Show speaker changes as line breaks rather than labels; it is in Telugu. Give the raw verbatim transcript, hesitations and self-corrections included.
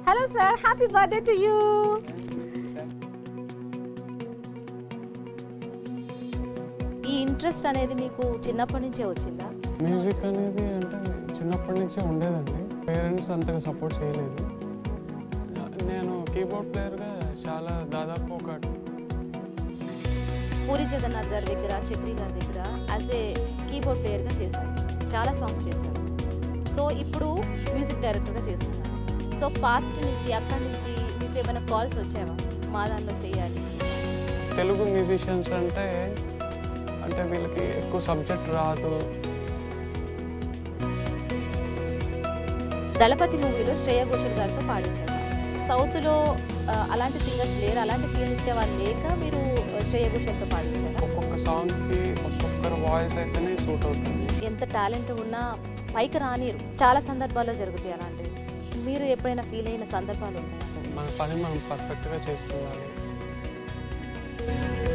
Hello sir, happy birthday to you. ఈ ఇంట్రెస్ట్ అనేది మీకు చిన్నప్పటి నుంచే వచ్చిందా?
మ్యూజిక్ అనేది అంటే చిన్నప్పటి నుంచే ఉండేదండి. పేరెంట్స్ అంతగా సపోర్ట్ చేయలేదు. నేను కీబోర్డ్ ప్లేయర్గా చాలా దాదాపు ఒక
పూరి జగన్నాథ్ గారి దగ్గర, చక్రి గారి దగ్గర యాజ్ ఏ కీబోర్డ్ ప్లేయర్గా చేశారు, చాలా సాంగ్స్ చేశారు. సో ఇప్పుడు మ్యూజిక్ డైరెక్టర్గా చేస్తున్నారు. సో పాస్ట్ నుంచి అక్కడి నుంచి మీకు ఏమైనా కాల్స్ వచ్చావా మా దానిలో చేయాలి?
తెలుగు మ్యూజిషియన్స్ అంటే అంటే వీళ్ళకి ఎక్కువ సబ్జెక్ట్ రాదు.
దళపతి మూవీలో శ్రేయా ఘోషల్ గారితో పాడించారు. సౌత్లో అలాంటి సింగర్స్ లేరు, అలాంటి ఫీల్ ఇచ్చేవాళ్ళు లేక మీరు శ్రేయా ఘోషల్తో పాడించారు.
ఒక్కొక్క సాంగ్కి ఒక్కొక్కరు వాయిస్ అయితేనే సూట్ అవుతుంది.
ఎంత టాలెంట్ ఉన్నా పైకి రానిరు, చాలా సందర్భాల్లో జరుగుతాయి అలాంటివి. మీరు ఎప్పుడైనా ఫీల్ అయిన సందర్భాలు ఉన్నాయా?
మన పని మనం పర్ఫెక్ట్గా చేస్తుండాలి.